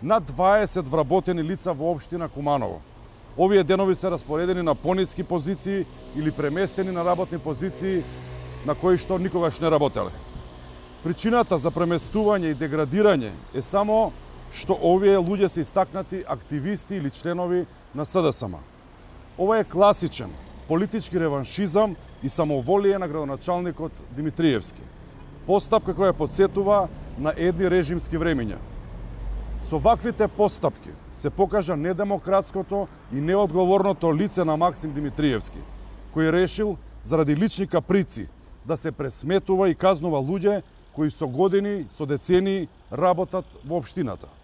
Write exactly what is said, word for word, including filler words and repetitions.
над дваесет вработени лица во општина Куманово. Овие денови се распоредени на пониски позиции или преместени на работни позиции на кои што никогаш не работеле. Причината за преместување и деградирање е само што овие луѓе се истакнати активисти или членови на СДСМ. Ова е класичен политички реваншизам и самоволие на градоначалникот Димитриевски. Постапка која потсетува на едни режимски времиња. Со ваквите постапки се покажа недемократското и неодговорното лице на Максим Димитриевски, кој решил заради лични каприци да се пресметува и казнува луѓе кои со години, со децении работат во општината.